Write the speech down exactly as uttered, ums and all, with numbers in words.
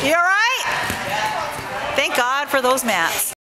You all right? Thank God for those mats.